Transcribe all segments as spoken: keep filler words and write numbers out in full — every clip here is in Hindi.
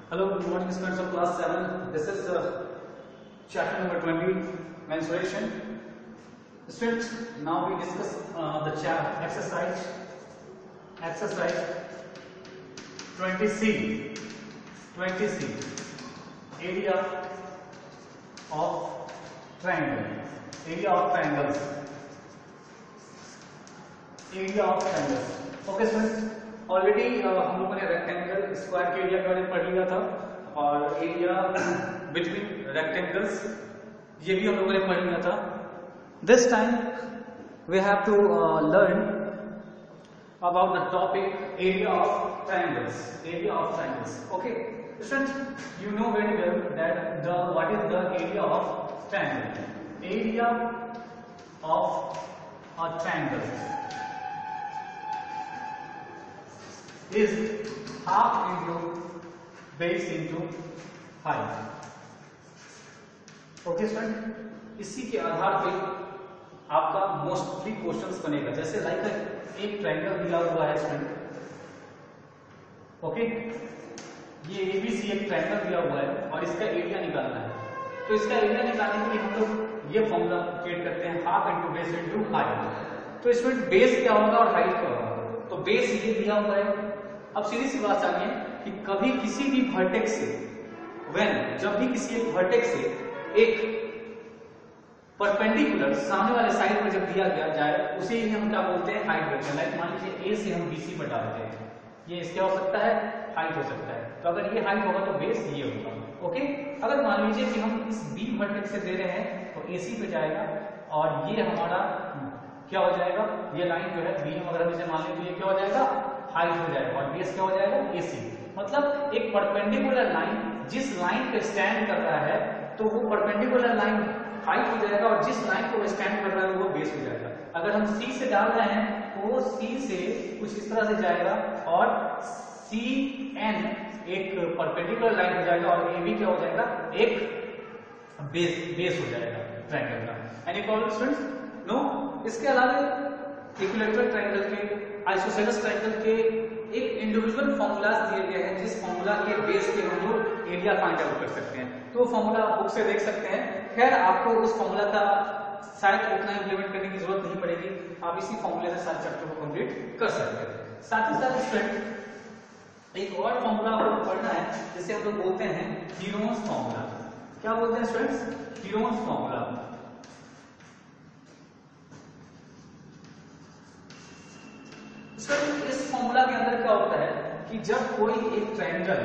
Hello, good morning students of class seven. This is uh, chapter number twenty, mensuration. Students, now we discuss uh, the chapter exercise, exercise twenty C, twenty C, area of triangle, area of triangles, area of triangles. Okay students, already हम लोगों ने रेक्टेंगल स्क्वायर के एरिया के बारे में पढ़ लिया था और एरिया बिटवीन रेक्टेंगल्स ये भी हम लोगों ने पढ़ लिया था. This time we have to learn about the topic area of triangles, area of triangles. Okay students, you know very well that the what is the area of triangle. Area of a triangle is half into base into height. Okay student, इसी के आधार पे आपका मोस्टली क्वेश्चंस बनेगा. जैसे लाइक एक ट्रायंगल दिया हुआ है स्टूडेंट. ओके, ये एबीसी एक ट्रायंगल दिया हुआ है और इसका एरिया निकालना है. तो इसका एरिया निकालने के लिए हम लोग ये फॉर्मूला क्रिएट करते हैं, half into base into height. तो स्टूडेंट बेस क्या होगा और हाइट क्या होगा? तो बेस ये दिया हुआ है. अब सीधी सी बात जानिए कि कभी किसी भी वर्टेक्स से व्हेन जब भी किसी एक वर्टेक्स से एक परपेंडिकुलर सामने वाले साइड पर जब दिया गया जाए उसे ही हम क्या बोलते हैं, हाइट बोलते हैं. लाइक मान लीजिए ए से हम बीसी पर डालते हैं, ये इसके हो सकता है, हाइट हो सकता है. तो अगर ये हाइट होगा तो बेस ये होगा. ओके, अगर मान लीजिए कि हम इस बी वर्टेक्स से दे रहे हैं तो एसी पे जाएगा और ये हमारा क्या हो जाएगा, ये लाइन जो है बी अगर हम इसे मान लें तो ये क्या हो जाएगा, हाइट हो जाएगा और बेस क्या हो जाएगा, एसी. मतलब एक परपेंडिकुलर लाइन जिस लाइन पे स्टैंड कर रहा है तो वो परपेंडिकुलर लाइन हाइट हो जाएगा और जिस लाइन को स्टैंड कर रहा है वो बेस हो जाएगा. अगर हम सी से डाल रहे हैं तो वो सी से कुछ इस तरह से जाएगा और सी एन एक परपेंडिकुलर लाइन हो जाएगा और ए बी क्या हो जाएगा, एक बेस बेस हो जाएगा ट्रायंगल का. Any problem students? नो. इसके अलावा इक्विलैटरल ट्रायंगल के, आइसोसेलेस ट्रायंगल के एक इंडिविजुअल फॉर्मूलाज दिए गए हैं जिस फॉर्मूला के बेस पे हम लोग एरिया फाइंड आउट कर सकते हैं. तो फॉर्मूला आप बुक से देख सकते हैं. खैर आपको उस फॉर्मूला का शायद उतना इंप्लीमेंट करने की जरूरत नहीं पड़ेगी, आप इसी फॉर्मूले से सारे चैप्टर को कंप्लीट कर सकते हैं. साथ ही साथ स्टूडेंट एक और फॉर्मूला आपको पढ़ना है जिसे हम लोग बोलते हैं हीरोन्स फॉर्मूला. क्या बोलते हैं स्टूडेंट्स? Heron's formula. इस फॉर्मूला के अंदर क्या होता है कि जब कोई एक ट्रायंगल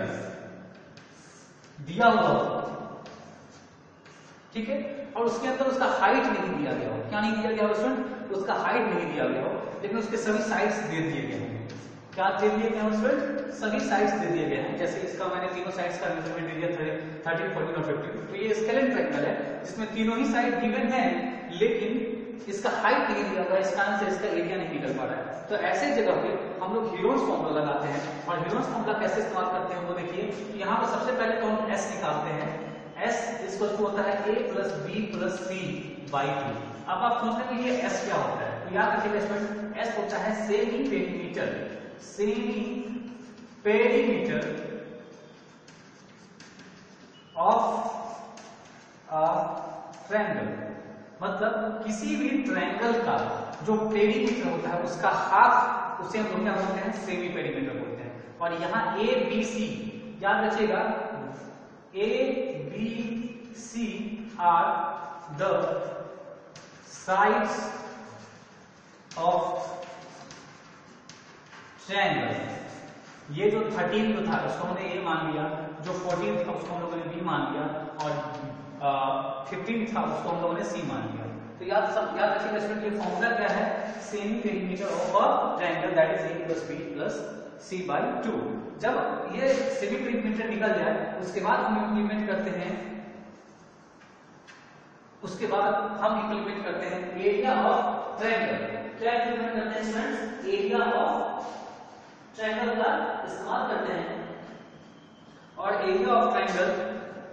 दिया हुआ हो, ठीक है, और उसके अंदर उसका हाइट नहीं दिया गया हो. क्या नहीं दिया गया हो स्टूडेंट? उसका हाइट नहीं दिया गया हो, लेकिन उसके सभी साइड्स दे दिए गए हैं. क्या दे दिए गए हैं स्टूडेंट? सभी साइड्स दे दिए गए हैं. जैसे इसका मैंने तीनों साइड्स का मेजरमेंट दे दिया, थर्टीन, फोर्टीन और फिफ्टीन. तो ये स्केलेटन ट्रायंगल है जिसमें तीनों ही साइड गिवन है लेकिन इसका हाइट नहीं दिया हुआ है, इस कारण से इसका एरिया नहीं निकल पा रहा है. तो ऐसे जगह पे हम लोग हीरोन्स फॉर्मूला लगाते हैं. और हीरोन्स फॉर्मूला कैसे इस्तेमाल करते हैं वो देखिए. यहाँ पे सबसे पहले तो हम एस निकालते हैं. एस इक्वल टू होता है A plus B plus C by two. अब आप सोचते हैं कि ये एस क्या होता है, तो याद रखिएगा स्टूडेंट, एस होता है semi perimeter, semi perimeter of a triangle. मतलब किसी भी ट्रायंगल का जो पेरीमीटर होता है उसका हाफ, उसे हम लोग क्या बोलते हैं, सेमी पेरीमीटर बोलते हैं. और यहाँ ए बी सी याद रखिएगा, A B C are the sides of triangle. ये जो थर्टीन जो था उसको हमने ए मान लिया, जो फोर्टीन था उसको हम लोगों ने बी मान लिया और फिफ्टीन था उसको हम लोगों ने सी मान लिया. तो याद सब याद रखिएगा स्टूडेंट, ये फॉर्मूला क्या है, semi perimeter of a triangle that is A plus B plus C by two. जब ये सेमी पेरीमीटर निकल जाए उसके बाद हम इंप्लीमेंट करते हैं, उसके बाद हम इंप्लीमेंट करते हैं एरिया ऑफ ट्रायंगल. क्या इंप्लीमेंट करते हैं स्टूडेंट्स? एरिया ऑफ ट्रायंगल का इस्तेमाल करते हैं. और area of triangle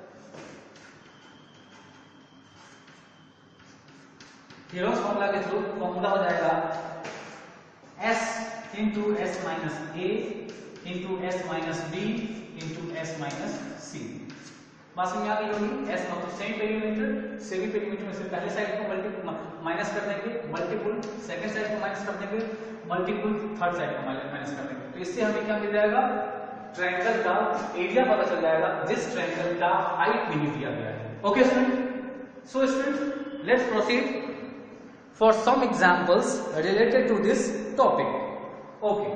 Heron's formula के थ्रू फॉर्मूला हो जाएगा S into S minus A into S minus B into S minus C. बात समझ आ गई होगी। एस मतलब सेमी पेरीमीटर, सेमी पेरीमीटर में से पहले साइड को मल्टी माइनस कर देंगे, मल्टीपुल सेकंड साइड को माइनस कर देंगे, मल्टीपुल थर्ड साइड को माइनस कर देंगे। तो इससे हमें क्या मिल जाएगा, ट्रायंगल का एरिया पता चल जाएगा जिस ट्रायंगल का हाइट नहीं दिया गया है। Okay student, so student let's proceed for some examples related to this topic. Okay,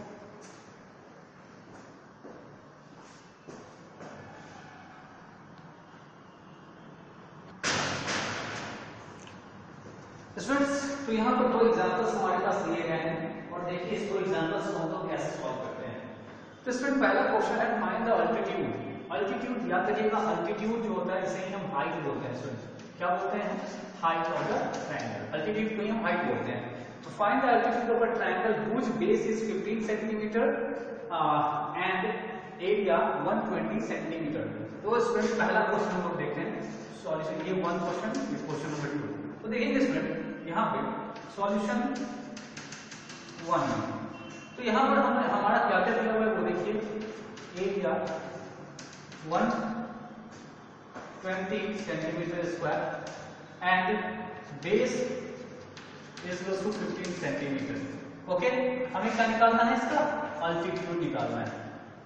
students तो यहाँ पर दो एग्जांपल्स हमारे पास दिए गए हैं और देखिए इस दो एग्जांपल्स को हम लोग कैसे सॉल्व करते हैं। तो स्टूडेंट पहला क्वेश्चन है फाइंड द अल्टीट्यूड। अल्टीट्यूड याद करिएगा, अल्टीट्यूड जो होता है इसे ही हम हाइट बोलते हैं। स्टूडेंट क्या बोलते हैं, height of the triangle. Altitude को ही हम हाइट बोलते हैं। तो find the altitude of a triangle which base is fifteen centimetre and area one twenty centimetre. तो स्टूडेंट पहला क्वेश्चन हम लोग देखते हैं सॉल्यूशन। ये वन क्वेश्चन, ये क्वेश्चन नंबर टू। तो देखेंगे स्टूडेंट यहाँ पे सॉल्यूशन वन। तो यहाँ पर हमने हमारा क्या क्या दिया हुआ है वो देखिए, area one twenty centimetre square and base is to fifteen centimetre. Okay, हमें क्या निकालना है, इसका अल्टीट्यूड निकालना है।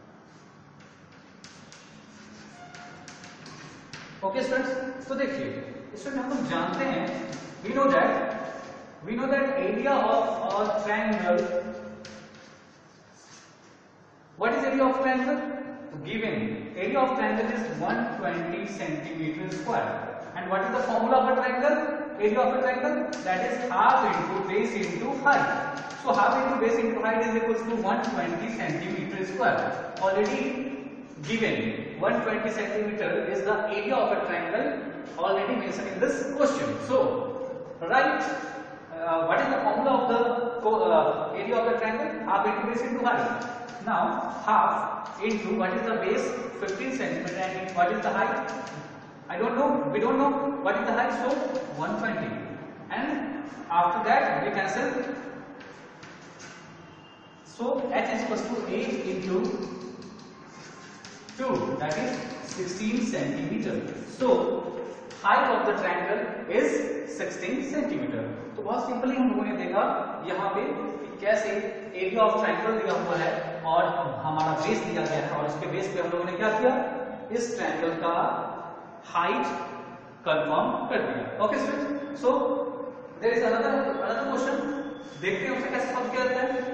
ओके स्टूडेंट्स, तो देखिए स्टूडेंट हम लोग जानते हैं, we know that we know that area of a triangle, what is area of triangle, given area of triangle is one hundred twenty centimeter square, and what is the formula of a triangle, area of a triangle, that is half into base into height. So half into base into height is equals to one hundred twenty centimeter square. Already given one hundred twenty centimeter is the area of a triangle, already mentioned in this question. So right, uh, what is the formula of the uh, area of the triangle, half into base into height. Now half into what is the base, fifteen centimeter, and what is the height, I don't know, we don't know what is the height, so one hundred twenty, and after that we cancel, so h is equals to eight into two, that is sixteen centimeter. So height of the triangle is sixteen centimeter. तो बहुत सिंपली हम लोगों ने देखा यहाँ पे कि कैसे एरिया ऑफ ट्रायंगल दिया हुआ है और हमारा बेस दिया गया है, और उसके बेस पे हम लोगों ने क्या किया, इस ट्रायंगल का हाइट कंफर्म कर दिया। Okay student, so there is another another question, देखते हैं उसे कैसे सॉल्व किया जाता है।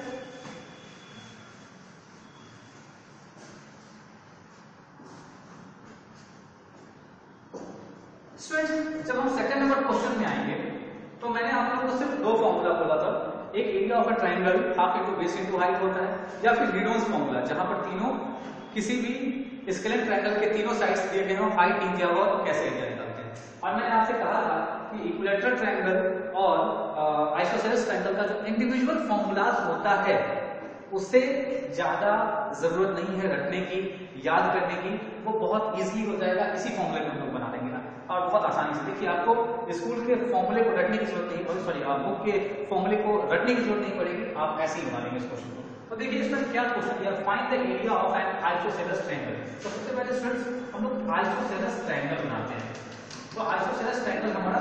स्टूडेंट जब हम सेकंड नंबर क्वेश्चन में आएंगे तो मैंने आप लोगों को सिर्फ दो फॉर्मूला बोला था, एक area of a triangle half into base into height होता है, या फिर लीडोन्स फॉर्मूला जहां पर तीनों किसी भी स्केलेन ट्रायंगल के तीनों साइड्स दिए गए हो, हाइट नहीं दिया हुआ तो कैसे एरिया निकालते हैं। और मैंने आपसे कहा था कि इक्विलैटरल ट्रायंगल और आइसोसेलेस ट्रायंगल का जो इंडिविजुअल फॉर्मूलाज होता है उससे ज्यादा जरूरत नहीं है रटने की, याद करने की, वो बहुत इजी हो जाएगा, इसी फॉर्मूले को हम लोग बना देंगे ना, और बहुत आसानी से। देखिए आपको स्कूल के फॉर्मूले को रटने की जरूरत नहीं, सॉरी बुक के फॉर्मूले को रटने की जरूरत नहीं पड़ेगी, आप ऐसे ही बना लेंगे इस क्वेश्चन को। तो देखिए इसमें क्या क्वेश्चन दिया, find the area of an isosceles triangle. तो सबसे पहले स्टूडेंट्स हम लोग आइसोसेलेस ट्रायंगल बनाते हैं। तो आइसोसेलेस ट्रायंगल हमारा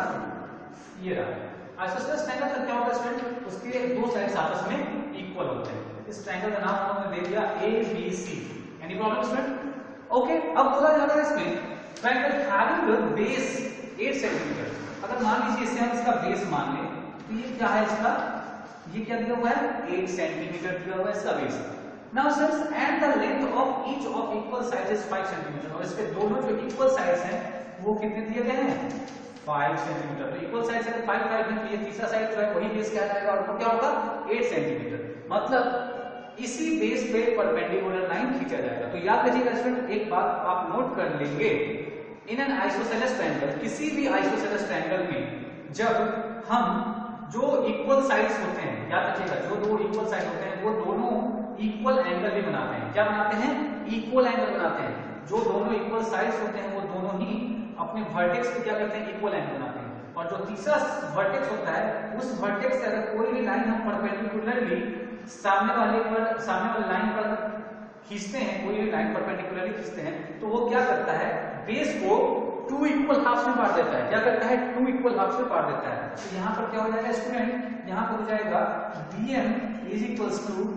ये रहा। आइसोसेलेस ट्रायंगल का क्या होता है स्टूडेंट, उसके दो साइड्स आपस में इक्वल होते हैं। इस ट्रायंगल का नाम हमने दे दिया A B C. Any problem student? Okay, अब बोला जा रहा है इसमें triangle having base eight centimetre. अगर मान लीजिए इसे हम इसका बेस मान लें तो ये क्या है, इसका ये क्या दिया हुआ है, एट सेंटीमीटर दिया हुआ है इसका base. Now students and the length of each of equal sides is five centimetre, और इसके दोनों जो इक्वल साइड्स हैं वो कितने दिए गए हैं, फाइव सेंटीमीटर। तो इक्वल साइड्स है फाइव फाइव में, ये तीसरा साइड जो है वही बेस क्या जाएगा, और वो क्या होगा एट सेंटीमीटर। मतलब इसी बेस पे परपेंडिकुलर लाइन खींचा जाएगा। तो याद रखिएगा स्टूडेंट, एक बात आप नोट कर लेंगे, इन एन आइसोसेलेस ट्रायंगल, किसी भी आइसोसेलेस ट्रायंगल में जब हम जो इक्वल साइड्स होते हैं, याद रखिएगा जो दो इक्वल साइड होते हैं वो दोनों इक्वल एंगल भी बनाते हैं। क्या बनाते हैं, इक्वल एंगल बनाते हैं। जो दोनों इक्वल साइड्स होते हैं वो दोनों ही अपने वर्टेक्स पे क्या करते हैं, इक्वल एंगल बनाते हैं। और जो तीसरा वर्टेक्स होता है उस वर्टेक्स से अगर कोई भी लाइन हम परपेंडिकुलरली सामने वाले पर सामने वाली लाइन पर खींचते हैं, कोई भी लाइन परपेंडिकुलरली खींचते हैं, तो वो क्या करता है, बेस को टू इक्वल हाफ्स में बांट देता है। क्या करता है, टू इक्वल हाफ्स में बांट देता है। तो यहाँ पर क्या हो जाएगा स्टूडेंट, यहाँ पर हो जाएगा bm is equals to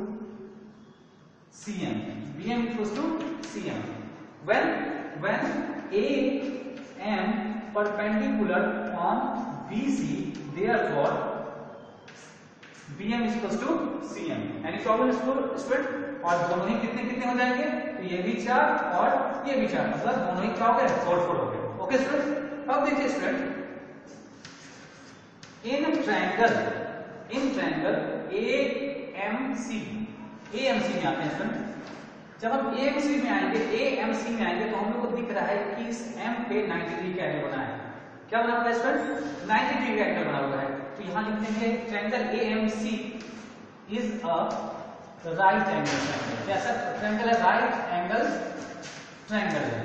cm, bm equals to cm when when am perpendicular on bc, therefore bm is equals to cm। Any problem student? और दोनों ही कितने कितने हो जाएंगे, तो ये भी चार और ये भी चार, मतलब दोनों ही क्या हो गए, फोर फोर हो गए। ओके स्टूडेंट, अब देखिए student, in triangle in triangle AMC, AMC में आते हैं स्टूडेंट। जब हम एएमसी में आएंगे, एएमसी में आएंगे तो हम लोग को दिख रहा है कि इस एम पे नाइंटी डिग्री का एंगल बना है। क्या बना हुआ है स्टूडेंट, नाइंटी डिग्री का एंगल बना हुआ है। तो यहां लिखते हैं triangle AMC is a right angle triangle. कैसा ट्रायंगल है, राइट एंगल ट्रायंगल है।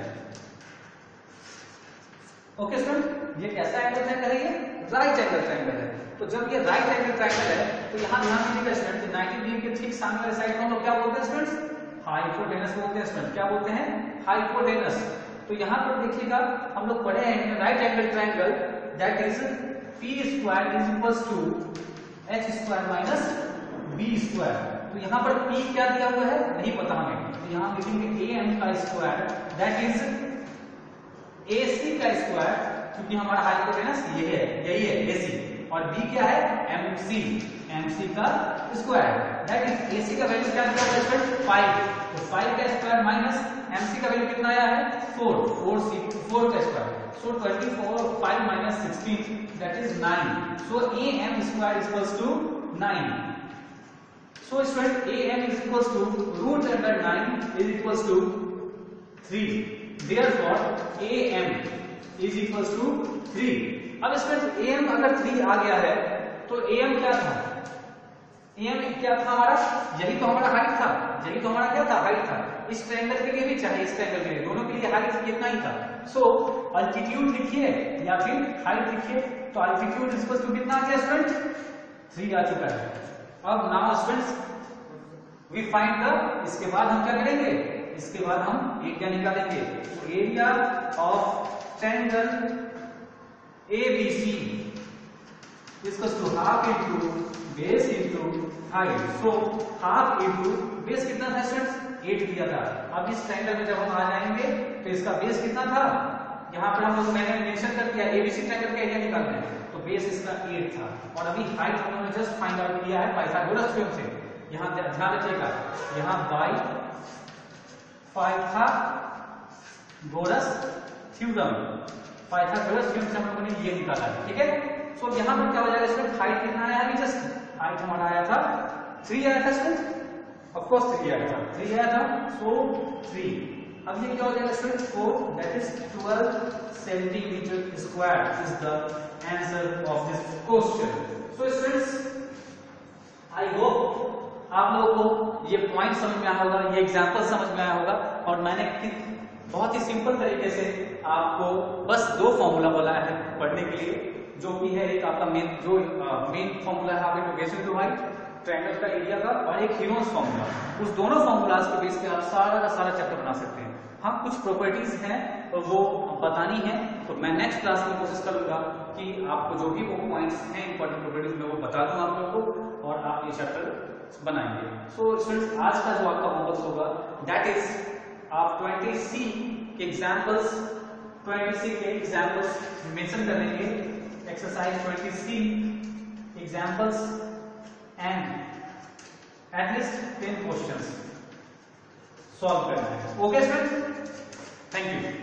ओके स्टूडेंट, ये कैसा एंगल ट्रायंगल है, ये राइट एंगल ट्रायंगल है। तो जब ये राइट एंगल ट्रायंगल है तो यहां ध्यान दीजिएगा स्टूडेंट, नाइंटी डिग्री के ठीक सामने वाले साइड को हम लोग क्या बोलते हैं स्टूडेंट्स, हाइपोटेनस बोलते हैं स्टूडेंट। क्या बोलते हैं, हाइपोटेनस। तो यहां पर देखिएगा हम लोग पढ़े हैं right angle triangle that is P square is equals to H square minus B square. तो यहाँ पर P क्या दिया हुआ है, नहीं पता हमें, तो यहाँ लिखेंगे ए एम का square that is A C का स्क्वायर, क्योंकि हमारा हाइपोटेनस ये है, यही है ए सी, और B क्या है, एम सी, एम सी का square that is A C का वैल्यू क्या दिया हुआ है, फाइव। तो फाइव का स्क्वायर माइनस एम सी का वैल्यू कितना आया है, फोर, फोर सी फोर का square, so twenty four, five minus sixteen that is nine. So A M square is equals to nine. So student am is equals to root under nine is equals to three. Therefore am is equals to three. अब student am अगर three आ गया है तो am क्या था, am क्या था हमारा, यही तो हमारा हाइट था, यही तो हमारा क्या था, हाइट था। इस ट्रायंगल के लिए भी चाहे इस ट्रायंगल के लिए, दोनों के लिए हाइट कितना ही था। सो अल्टीट्यूड लिखिए या फिर हाइट लिखिए, तो अल्टीट्यूड इज इक्वल्स टू कितना आ गया स्टूडेंट, थ्री आ चुका है। अब now students we find the, इसके बाद हम क्या करेंगे, इसके बाद हम एरिया निकालेंगे। तो area of triangle ABC equals to half into base into height. So half into base कितना था स्टूडेंट्स, एट दिया था। अब इस ट्रायंगल में जब हम आ जाएंगे तो इसका बेस कितना था, यहाँ पर हम लोग मैंने मेंशन कर दिया, एबीसी ट्रायंगल का एरिया निकालना है, तो बेस इसका एट था। और अभी हाइट हम लोगों ने जस्ट फाइंड आउट किया है पाइथागोरस थ्योरम से। यहाँ ध्यान रखिएगा, यहाँ by Pythagoras theorem, Pythagoras theorem से हम लोगों ने ये निकाला है, ठीक है। सो so, यहाँ पर क्या हो जाएगा स्टूडेंट, हाइट कितना आया अभी जस्ट, हाइट हमारा आया था थ्री आया था स्टूडेंट, ऑफ कोर्स थ्री आया था, थ्री आया था, सो थ्री। अब ये क्या हो जाएगा student, four that is twelve centimetre square is the answer of this question. So students I hope आप लोगों को ये पॉइंट समझ में आया होगा, ये एग्जांपल समझ में आया होगा, और मैंने बहुत ही सिंपल तरीके से आपको बस दो फॉर्मूला बताया है पढ़ने के लिए, जो कि है एक आपका मेन जो मेन फॉर्मूला है आपके बेस इनटू हाइट, ट्रायंगल का एरिया का, और एक हीरोज फॉर्मूला। उस दोनों फॉर्मूलाज के बेस पे आप सारा का सारा चैप्टर बना सकते हैं। हाँ, कुछ प्रॉपर्टीज हैं और वो बतानी है, तो मैं नेक्स्ट क्लास में कोशिश करूंगा कि आपको जो भी वो पॉइंट्स हैं इंपॉर्टेंट प्रॉपर्टीज में वो बता दूं आप लोगों को, और आप ये चैप्टर बनाएंगे। सो स्टूडेंट्स आज का जो आपका होमवर्क होगा दैट इज आप ट्वेंटी सी के एग्जांपल्स ट्वेंटी सी के एग्जांपल्स मेंशन करेंगे, exercise twenty C examples and at least ten questions solve करना है। Okay students, thank you.